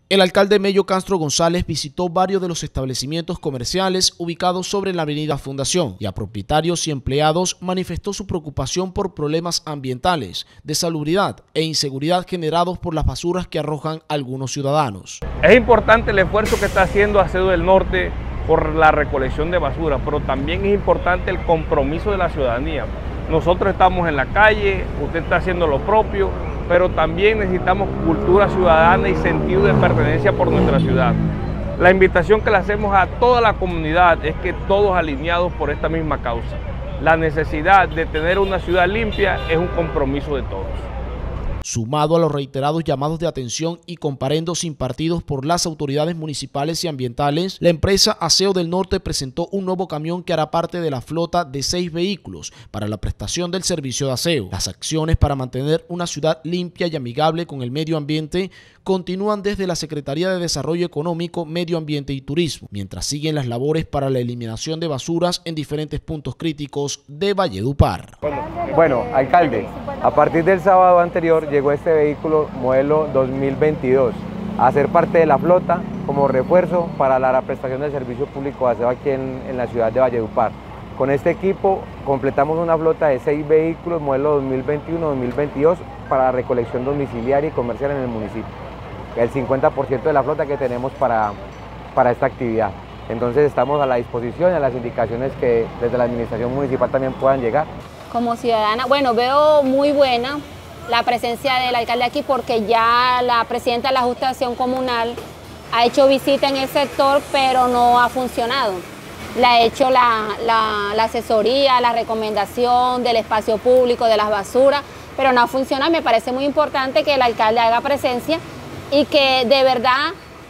El alcalde Mello Castro González visitó varios de los establecimientos comerciales ubicados sobre la avenida Fundación y a propietarios y empleados manifestó su preocupación por problemas ambientales, de salubridad e inseguridad generados por las basuras que arrojan algunos ciudadanos. Es importante el esfuerzo que está haciendo Aseo del Norte por la recolección de basura, pero también es importante el compromiso de la ciudadanía. Nosotros estamos en la calle, usted está haciendo lo propio, pero también necesitamos cultura ciudadana y sentido de pertenencia por nuestra ciudad. La invitación que le hacemos a toda la comunidad es que todos alineados por esta misma causa. La necesidad de tener una ciudad limpia es un compromiso de todos. Sumado a los reiterados llamados de atención y comparendos impartidos por las autoridades municipales y ambientales, la empresa Aseo del Norte presentó un nuevo camión que hará parte de la flota de 6 vehículos para la prestación del servicio de aseo. Las acciones para mantener una ciudad limpia y amigable con el medio ambiente continúan desde la Secretaría de Desarrollo Económico, Medio Ambiente y Turismo, mientras siguen las labores para la eliminación de basuras en diferentes puntos críticos de Valledupar. Bueno, alcalde, a partir del sábado anterior llegó este vehículo modelo 2022 a ser parte de la flota como refuerzo para la prestación del servicio público de aseo aquí en la ciudad de Valledupar. Con este equipo completamos una flota de 6 vehículos modelo 2021-2022 para la recolección domiciliaria y comercial en el municipio. El 50% de la flota que tenemos para esta actividad. Entonces estamos a la disposición y a las indicaciones que desde la administración municipal también puedan llegar. Como ciudadana, bueno, veo muy buena la presencia del alcalde aquí porque ya la presidenta de la Ajustación Comunal ha hecho visita en el sector, pero no ha funcionado. Le ha hecho la asesoría, la recomendación del espacio público, de las basuras, pero no ha funcionado. Me parece muy importante que el alcalde haga presencia y que de verdad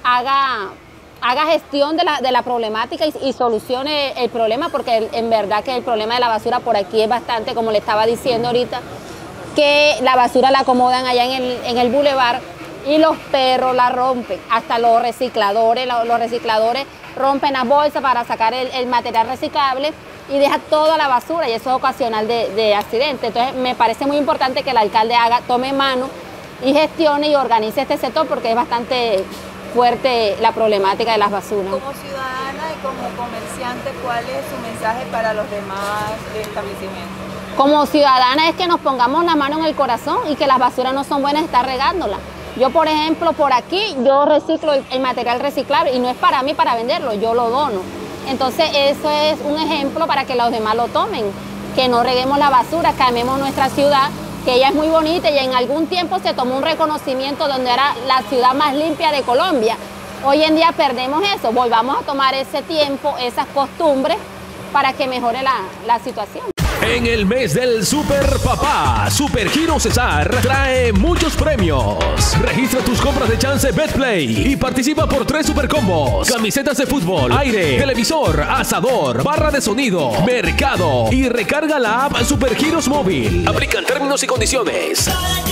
haga gestión de la problemática y solucione el problema, porque en verdad que el problema de la basura por aquí es bastante, como le estaba diciendo ahorita, que la basura la acomodan allá en el bulevar y los perros la rompen, hasta los recicladores rompen las bolsas para sacar el material reciclable y deja toda la basura y eso es ocasional de accidentes. Entonces me parece muy importante que el alcalde tome mano y gestione y organice este sector porque es bastante fuerte la problemática de las basuras. Como ciudadana y como comerciante, ¿cuál es su mensaje para los demás establecimientos? Como ciudadana es que nos pongamos la mano en el corazón y que las basuras no son buenas estar regándolas. Yo, por ejemplo, por aquí, yo reciclo el material reciclable y no es para mí para venderlo, yo lo dono. Entonces eso es un ejemplo para que los demás lo tomen, que no reguemos la basura, que amemos nuestra ciudad, que ella es muy bonita y en algún tiempo se tomó un reconocimiento donde era la ciudad más limpia de Colombia. Hoy en día perdemos eso, volvamos a tomar ese tiempo, esas costumbres para que mejore la situación. En el mes del Super Papá, Supergiro Cesar trae muchos premios. Registra tus compras de Chance Betplay y participa por 3 supercombos: camisetas de fútbol, aire, televisor, asador, barra de sonido, mercado y recarga la app Supergiros Móvil. Aplican términos y condiciones.